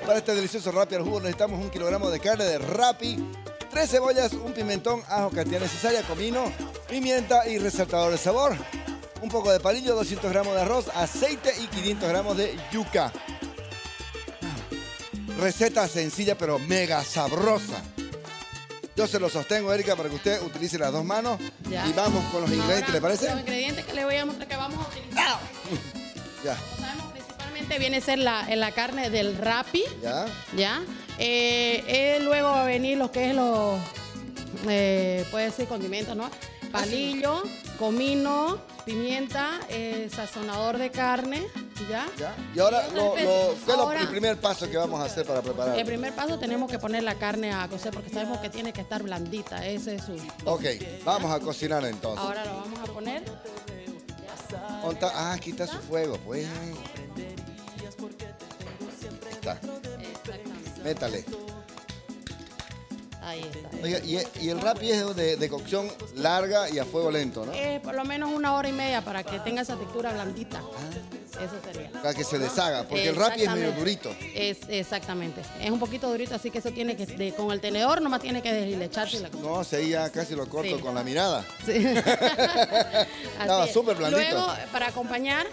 Para este delicioso Rappi al jugo necesitamos 1 kilogramo de carne de Rappi, 3 cebollas, un pimentón, ajo, cantidad necesaria, comino, pimienta y resaltador de sabor. Un poco de palillo, 200 gramos de arroz, aceite y 500 gramos de yuca. Receta sencilla pero mega sabrosa. Yo se lo sostengo, Erika, para que usted utilice las 2 manos. Ya. Y vamos con los ingredientes, ¿le parece? Los ingredientes que le voy a mostrar que vamos a utilizar. Ya. Como sabemos, principalmente viene a ser la carne del Rappi. Ya. Ya. Luego va a venir lo que es los, puede ser condimentos, ¿no? Palillo, comino, pimienta, sazonador de carne, ¿ya? ¿Ya? Y ahora, el primer paso que vamos a hacer para preparar? El primer paso tenemos que poner la carne a cocer porque sabemos que tiene que estar blandita, ese es su... Ok, vamos a cocinar entonces. Ahora lo vamos a poner. Aquí está su fuego, pues. Ahí está. Métale. Ahí está. Oiga, y el Rappi es de cocción larga y a fuego lento, ¿no? Por lo menos 1 hora y media para que tenga esa textura blandita. Eso sería. Para que se deshaga, porque el Rappi es medio durito. Exactamente. Es un poquito durito, así que eso tiene que, con el tenedor nomás tiene que deshilecharse la cosa. No, ahí ya casi lo corto con la mirada. Sí. Estaba súper blandito. Luego, para acompañar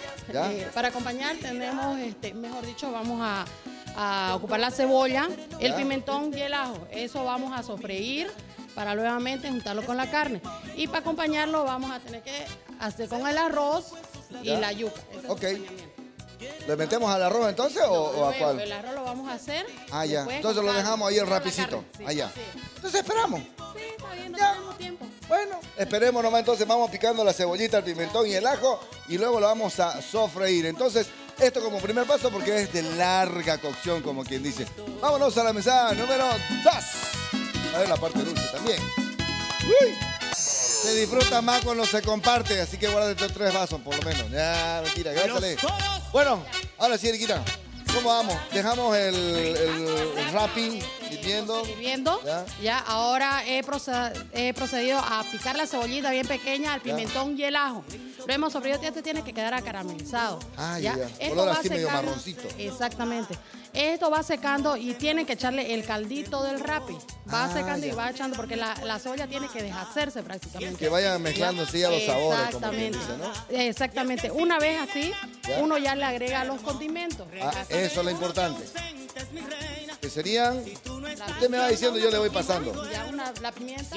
tenemos, mejor dicho, vamos a ocupar la cebolla, el pimentón y el ajo. Eso vamos a sofreír para nuevamente juntarlo con la carne. Y para acompañarlo vamos a tener que hacer con el arroz y la yuca. Ok. ¿Le metemos al arroz entonces o a cuál? El arroz lo vamos a hacer. Ya. Entonces lo dejamos ahí el rapicito. Sí, allá. Sí. Entonces esperamos. Sí, está bien, no tenemos tiempo. Bueno, esperemos nomás. Entonces vamos picando la cebollita, el pimentón y el ajo y luego lo vamos a sofreír. Entonces, esto como primer paso porque es de larga cocción, como quien dice. Vámonos a la mesa número 2. A ver la parte dulce también. ¡Uy! Se disfruta más cuando se comparte, así que guárdate 3 vasos por lo menos. Ya, mentira, grástale. Bueno, ahora sí, Eriquita, ¿cómo vamos? Dejamos el Rappi hirviendo. Ya, ahora he procedido a picar la cebollita bien pequeña, el pimentón y el ajo. Lo hemos sofrido, este tiene que quedar acaramelizado. Ya. Color así medio marroncito. Exactamente. Esto va secando y tienen que echarle el caldito del Rappi. Va secando y va echando porque la cebolla tiene que deshacerse prácticamente. Que vayan mezclándose ya los sabores. Exactamente. Como quien dice, ¿no? Exactamente. Una vez así, uno ya le agrega los condimentos. Eso es lo importante. Que serían, usted me va diciendo, yo le voy pasando. Ya la pimienta,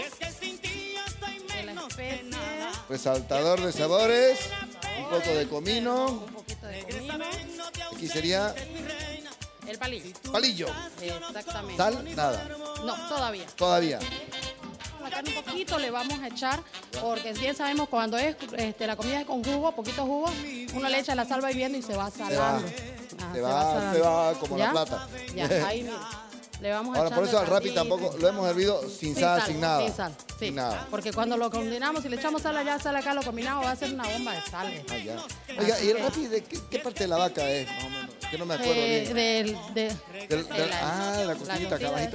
la especia, resaltador de sabores, un poco de comino. Un poquito de comino. Aquí sería el palillo. Palillo. Exactamente. ¿Sal? Nada. No, todavía. Todavía. La carne un poquito le vamos a echar, porque bien sabemos cuando es la comida es con jugo, poquito jugo, uno le echa la sal hirviendo y se va salando. Se va como la plata. Ya, ahí mira. Le vamos a Ahora, por eso al Rappi tampoco lo hemos hervido sin sal, sin nada. Sin sal, sí. Sin nada. Porque cuando lo combinamos, si le echamos sal allá, sal acá, lo combinamos, va a ser una bomba de sal. Ya. Oiga, ¿y el Rappi de qué parte de la vaca es, más o menos? Que no me acuerdo bien. De la costillita acá abajito.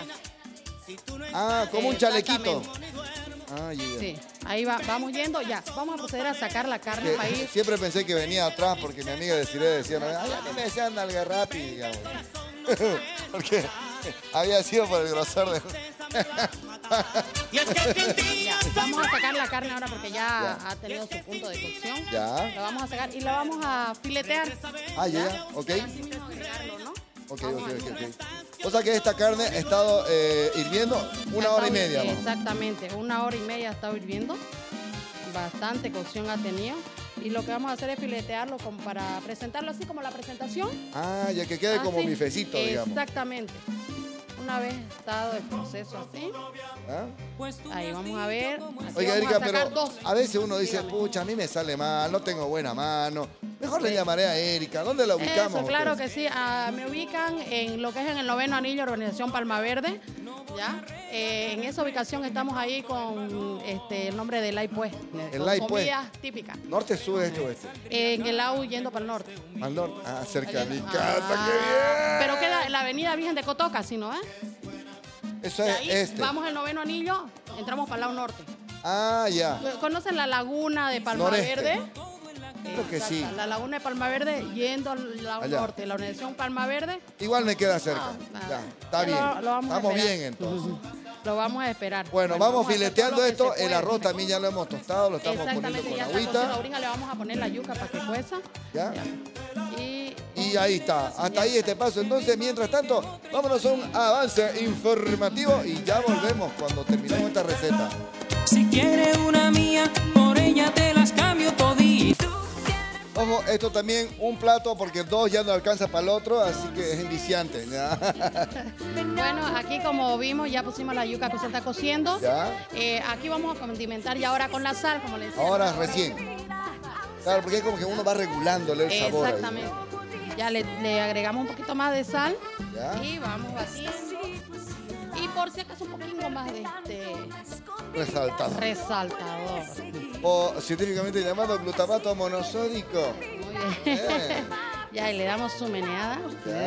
Como un chalequito. Sí, ahí vamos yendo, ya. Vamos a proceder a sacar la carne para ir. Siempre pensé que venía atrás porque mi amiga de Cire decía, a mí me decían nalga Rappi, digamos. Porque había sido por el grosor de... Ya, vamos a sacar la carne ahora porque ya ha tenido su punto de cocción. Ya. La vamos a sacar y la vamos a filetear. Ok. ¿No? Ok. O sea que esta carne ha estado hirviendo 1 hora y media. Exactamente, 1 hora y media ha estado hirviendo. Bastante cocción ha tenido. Y lo que vamos a hacer es filetearlo para presentarlo así como la presentación. Ya que quede como bifecito, digamos. Exactamente. Una vez estado el proceso así, ahí vamos a ver. Oiga, Erika, pero a veces uno dice, pucha, a mí me sale mal, no tengo buena mano. Mejor le llamaré a Erika. ¿Dónde la ubicamos? Eso, claro que sí. Me ubican en lo que es en el 9º anillo, Urbanización Palma Verde. ¿Ya? En esa ubicación estamos ahí con el nombre del LAI, pues. El LAI, pues. Comidas típicas. ¿Norte, sur, este, oeste? En el lado yendo para el norte. ¿Al norte? Cerca de mi casa, qué bien. Pero queda la avenida Virgen de Cotoca, ¿sí, no? Eso es este. Vamos al 9º anillo, entramos para el lado norte. Ya. ¿Conocen la laguna de Palma Verde? Creo que sí. La laguna de Palma Verde yendo al lado norte, la organización Palma Verde. Igual me queda cerca. Ya, está bien. Estamos bien entonces. Lo vamos a esperar. Bueno, vamos fileteando esto. El arroz también ya lo hemos tostado, lo estamos poniendo con agüita. Ahorita le vamos a poner la yuca para que cueza. ¿Ya? Y ahí está. Hasta ahí este paso. Entonces, mientras tanto, vámonos a un avance informativo y ya volvemos cuando terminemos esta receta. Si quieres una mía, por ella te las cambio todito. Ojo, esto también un plato porque dos ya no alcanza para el otro, así que es enviciante. Bueno, aquí como vimos ya pusimos la yuca que se está cociendo. ¿Ya? Aquí vamos a condimentar ya ahora con la sal, como les decía. Ahora recién. Claro, porque es como que uno va regulándole el sabor. Exactamente. Ahí. Ya le agregamos un poquito más de sal. ¿Ya? Y vamos batiendo. Y por si acaso un poquito más de resaltador. O científicamente llamado glutamato monosódico. Muy bien. Ya, y le damos su meneada.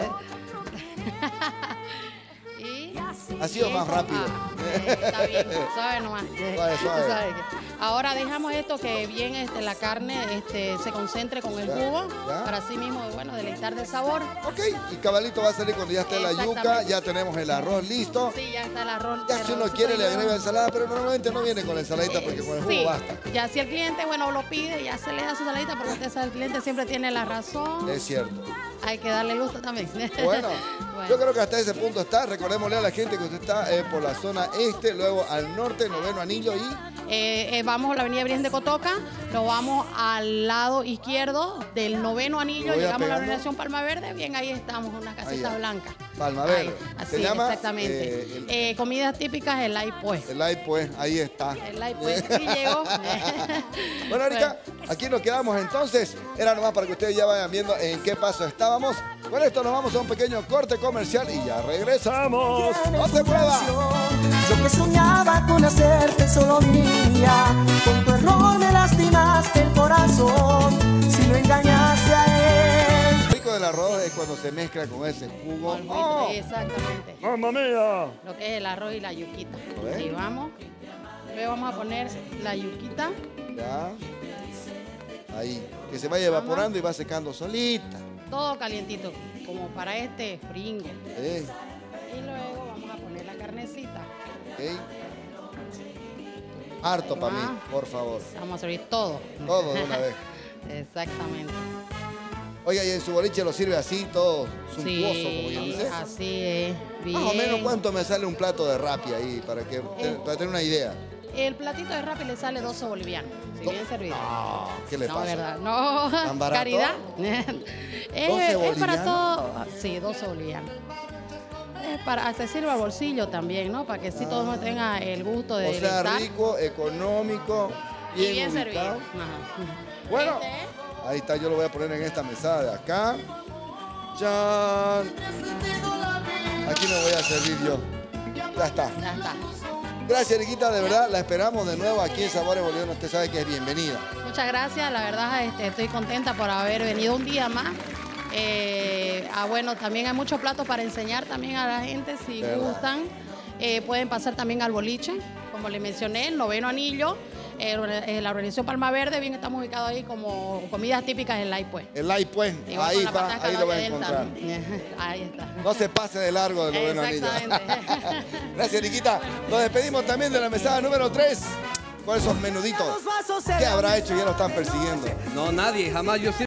Y ha sido más rápido. Está bien, suave nomás. Suave. Ahora dejamos esto que bien la carne se concentre con el jugo para así mismo, bueno, deleitar del sabor. Ok, y cabalito va a salir cuando ya esté la yuca, ya tenemos el arroz listo. Sí, ya está el arroz. Ya si uno quiere le agrega ensalada, pero normalmente no viene con la ensaladita porque con el jugo basta. Ya si el cliente, bueno, lo pide, ya se le da su ensaladita porque usted sabe, el cliente siempre tiene la razón. Es cierto. Hay que darle gusto también. Bueno, yo creo que hasta ese punto está. Recordémosle a la gente que usted está por la zona este, luego al norte, Noveno Anillo y... vamos a la avenida Virgen de Cotoca, nos vamos al lado izquierdo del Noveno Anillo, llegamos a la organización Palma Verde, bien ahí estamos, una casita blanca. Palma Verde. Así se llama exactamente. Comidas típicas, el ay pues. El ay pues, ahí está. El ay pues, sí llegó. Bueno, Erika, aquí nos quedamos entonces. Era nomás para que ustedes ya vayan viendo en qué paso estábamos. Con esto nos vamos a un pequeño corte comercial y ya regresamos. ¡No se mueva! Yo que soñaba con hacerte solo mía, con tu error me lastimaste el corazón, si lo engañaste a él. Lo rico del arroz es cuando se mezcla con ese jugo. ¡Oh! Exactamente. ¡Mamma mía! Lo que es el arroz y la yuquita. Ahí vamos. Luego vamos a poner la yuquita. Ya. Ahí. Que se vaya evaporando y va secando solita. Todo calientito, como para este fringo. Y luego vamos a poner la carnecita. Harto para mí, por favor. Vamos a servir todo. Todo de una vez. Exactamente. Oiga, y en su boliche lo sirve así, todo suntuoso, como quien dice. Así es. Bien. Más o menos, ¿cuánto me sale un plato de rapi ahí? Para tener una idea. El platito de rapi le sale 12 bolivianos, si bien servido. No, ¿qué le pasa? No, ¿verdad? No, ¿Tan barato? Caridad. 12 bolivianos. Es para todo. Sí, 12 bolivianos. Es para, se sirve al bolsillo también, ¿no? Para que sí todo no tenga el gusto de... O sea, rico, económico, bien servido. Ajá. Bueno, ahí está, yo lo voy a poner en esta mesada de acá. ¡Chan! Aquí me voy a servir yo. Ya está. Ya está. Gracias, Eriquita, de verdad, la esperamos de nuevo aquí en Sabores Bolivianos. Usted sabe que es bienvenida. Muchas gracias, la verdad estoy contenta por haber venido un día más. Bueno, también hay muchos platos para enseñar también a la gente, si gustan. Pueden pasar también al boliche, como les mencioné, el Noveno Anillo. La organización Palma Verde, bien estamos ubicados ahí como comidas típicas del Lai Pues. El Lai Pues, ahí lo va a encontrar. Ahí está. No se pase de largo del Noveno Anillo. Exactamente. Gracias, Niquita. Nos despedimos también de la mesada número 3 con esos menuditos. ¿Qué habrá hecho? Ya lo están persiguiendo. No, nadie, jamás. Yo siempre